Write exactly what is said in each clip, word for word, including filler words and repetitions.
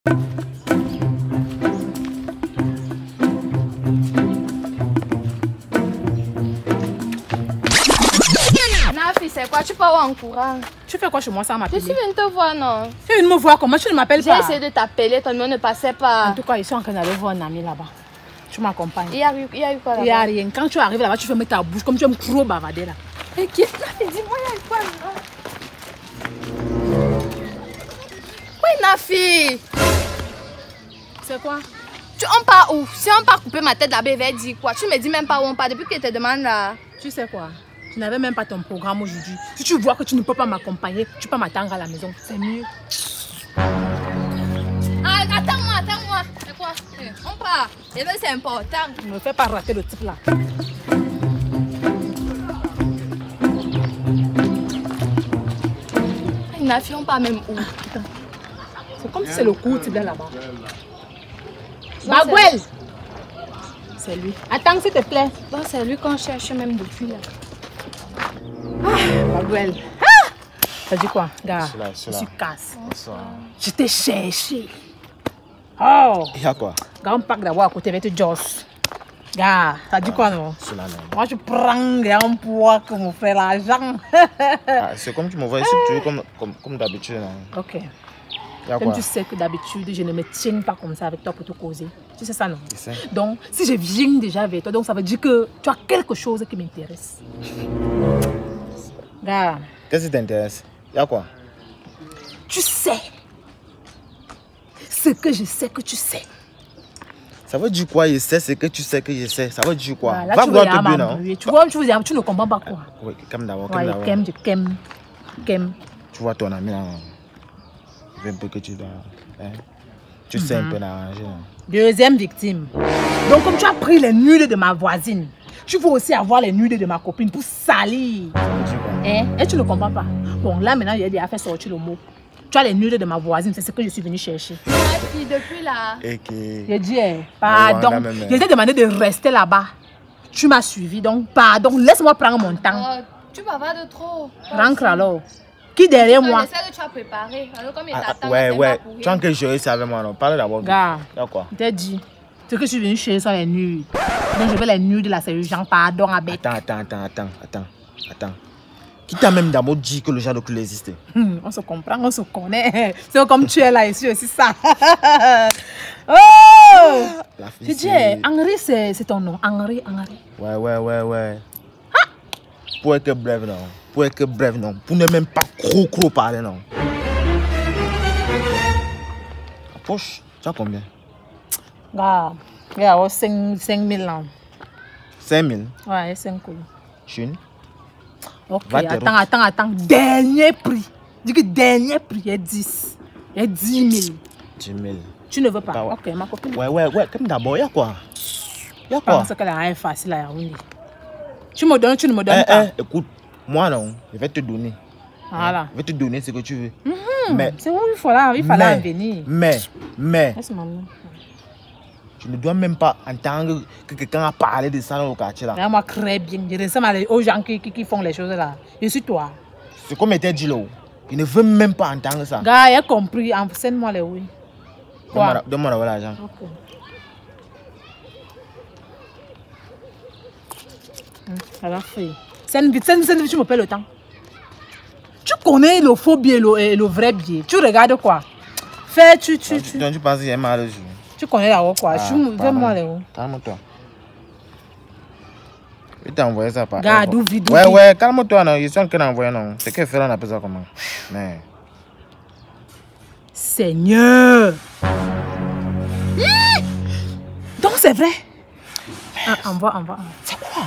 C'est quoi? Tu peux avoir en courant. Tu fais quoi chez moi sans m'appeler? Je suis venue te voir, non? Tu viens de me voir comment? Tu ne m'appelles pas? J'ai essayé de t'appeler, ton numéro ne passait pas. En tout cas, je suis en train d'aller voir un ami là-bas. Tu m'accompagnes. Il y a eu, il y a eu quoi là-bas? Il n'y a rien. Quand tu arrives là-bas, tu fermes ta bouche comme tu aimes trop bavader là. Et qui est là? Dis-moi, il y a eu quoi là? Oui, Nafi. C'est quoi? Tu, on part où? Si on part couper ma tête là-bas, il va dire quoi? Tu me dis même pas où on part depuis qu'il te demande là. Tu sais quoi? Tu n'avais même pas ton programme aujourd'hui. Si tu vois que tu ne peux pas m'accompagner, tu peux m'attendre à la maison. C'est mieux. Ah, attends-moi, attends-moi. C'est quoi? On part. Et là, c'est important. Ne me fais pas rater le type là. Nafi, on part même où? C'est comme si c'est le coup type là là-bas. Bagwell! C'est lui. Attends, s'il te plaît. Bon, c'est lui qu'on cherche même depuis là. Ah, Bagwell. Ah! Ça dit quoi, gars? Je suis casse. Je t'ai cherché. Oh! Il y a quoi? Gars, on part d'abord à côté avec Joss. Gars, ça dit quoi, non? Moi, je prends un poids que me fait l'argent. Ah, c'est comme tu me vois ici, tu es comme, comme, comme d'habitude. Ok. Comme quoi? Tu sais que d'habitude, je ne me tiens pas comme ça avec toi pour te causer. Tu sais ça, non? Donc, si je viens déjà avec toi, donc ça veut dire que tu as quelque chose qui m'intéresse. Gars. Qu'est-ce qui t'intéresse? Il y a quoi? Tu sais. Ce que je sais que tu sais. Ça veut dire quoi? Je sais ce que tu sais que je sais. Ça veut dire quoi? Là, va voir te bien, non? Tu vois, tu, veux, tu ne comprends pas quoi? Oui, comme d'abord. Ouais, kem, je kem. Kem. Tu vois ton ami là. Je veux un peu que tu dois. Hein? Tu sais un peu l'arranger. Deuxième victime. Donc, comme tu as pris les nudes de ma voisine, tu veux aussi avoir les nudes de ma copine pour salir. Hein? Et tu ne comprends pas. Bon, là maintenant, il a fait sortir le mot. Tu as les nudes de ma voisine, c'est ce que je suis venue chercher. Nafi, depuis là. Okay. J'ai dit, eh, pardon. Je t'ai demandé de rester là-bas. Tu m'as suivi, donc pardon. Laisse-moi prendre mon temps. Oh, tu bavardes trop. Rentre alors. Qui derrière moi? C'est ça que tu as préparé. Alors, comme il ah, t'attend, ouais, ouais. Tu as que je ça avec moi, non? Parle d'abord. Gars, quoi? Je t'ai dit. Ce que je suis venu chercher sont les nudes. Donc je veux les nudes de la série Jean, pardon, avec. Attends, attends, attends, attends, attends, attends. Qui t'a même d'abord dit que le genre de cul existait? Hmm, on se comprend, on se connaît. C'est comme tu es là ici aussi, ça. Oh! Tu dis, Henri, c'est ton nom. Henri, Henri. Ouais, ouais, ouais, ouais. Ah! Pour être bref, non. Pour être bref, non. Pour ne même pas trop, trop parler, non. La poche, tu as combien? Gars, il y a cinq mille ans. cinq mille? Ouais, cinq mille. Chine? Ok, attends, attends, attends. Dernier prix. Dis que dernier prix est dix. Il y a dix mille. dix mille. Tu ne veux pas? Bah ouais. Ok, ma copine. Ouais, ouais, ouais. Comme d'abord, il y a quoi? Il y a quoi? Je pense qu'elle a rien facile à Yaoundé. Tu me donnes, tu ne me donnes eh, pas. Eh, écoute, moi non, je vais te donner. Voilà. Je vais te donner ce que tu veux. Mm-hmm. Mais c'est où il fallait, il fallait en venir. Mais, mais. Laisse-moi. Tu ne dois même pas entendre que quelqu'un a parlé de ça dans le quartier là. Là, moi, très bien. Je ressemble aux gens qui, qui, qui font les choses là. Je suis toi. C'est comme était dit là. Il ne veut même pas entendre ça. Gars, il a compris. Enseigne-moi les oui. Quoi? Donne-moi l'argent. Ok. Elle a fait. C'est une vitesse, c'est une tu me payes le temps. Tu connais le faux billet et le, et le vrai billet. Tu regardes quoi? Fais, tu, tu, tu. Donc tu penses que j'ai mal au jour? Tu connais là-haut quoi? Ah, donne-moi les hauts. Calme-toi. Je t'ai envoyé ça par. Garde, d'où vide. Ouais, ouais, calme-toi, non. Ils sont que envoyé, non. C'est que faire, on appelle ça comment? Mais. Seigneur! Mmh! Donc c'est vrai? Ah, envoie, envoie. C'est quoi?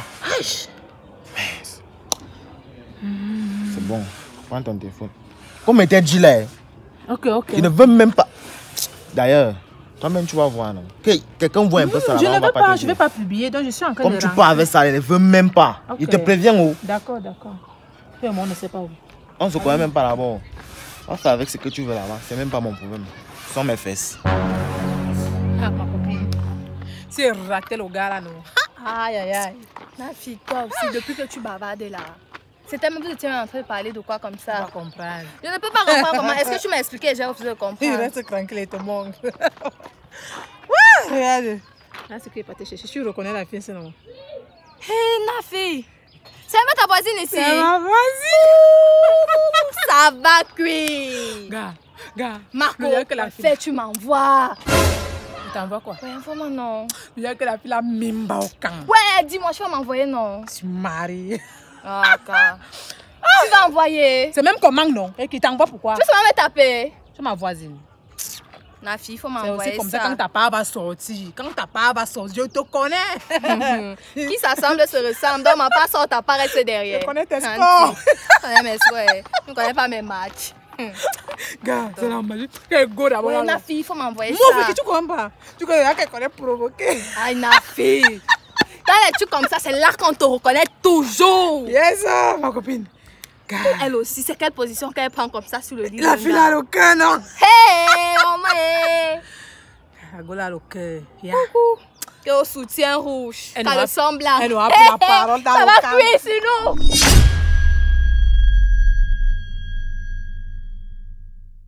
Mmh. C'est bon. Prends ton téléphone. Comme était dit là. Ok, ok. Il ne veut même pas. D'ailleurs. Toi-même, tu vas voir, non? Quelqu'un voit un peu ça là-bas. Je ne veux pas, je ne vais pas publier, donc je suis en train Comme de... Comme tu parles avec ça, il ne veut même pas. Okay. Il te prévient où? D'accord, d'accord. Moi, on ne sait pas où. On ne se connaît même pas là-bas. On fait avec ce que tu veux là-bas. C'est même pas mon problème. Ce sont mes fesses. Ah, ma copine. C'est raté le gars là, non? Aïe, aïe, aïe. Ma fille, toi aussi, depuis que tu bavardes là. C'était même vous étiez en train de parler de quoi comme ça? On va comprendre. Je ne peux pas comprendre comment. Est-ce que tu m'as expliqué et j'ai refusé de comprendre? Il reste tranquille et te manque. Ouais, regarde. Là, c'est qu'il est pas te chercher. Tu reconnais la fille, sinon. Hé, hey, Nafi! C'est même ta voisine ici? C'est ma voisine! Ça va cuire! Gars, gars. Marco, que la fille... fait, tu m'envoies. Tu t'envoies quoi? Ouais, envoie-moi non. Il y a que la fille la mimba au camp. Ouais, dis-moi, tu vas m'envoyer non? Tu maries. Ah, car. Tu vas envoyer. C'est même comment non? Et qui t'envoie pourquoi? Tu vas me taper. C'est ma voisine. Nafi, il faut C'est m'envoyer aussi comme ça. ça quand ta part va sortir. Quand ta part va sortir, je te connais. Qui s'assemble se ressemble. Donc ma part sort, ta part reste derrière. Je connais tes Tanti. scores. Je connais mes souhaits. Je ne connais pas mes matchs. Gars, c'est la magie. Quel go d'abord. Ouais, Nafi, il faut m'envoyer Moi, ça. que tu comprends pas. Tu connais qu'elle connaît provoquer. Aïe, Nafi. Dans les trucs comme ça, c'est là qu'on te reconnaît toujours. Yes, sir, ma copine. Gars. Elle aussi, c'est quelle position qu'elle prend comme ça sur le lit? La fille a le cœur, non? Hey, maman. La go a le cœur. Yeah. Et au soutien rouge. Elle T'as nous a- le sang blanc. elle nous a pris la parole dans Ça le va camp. cuire sinon.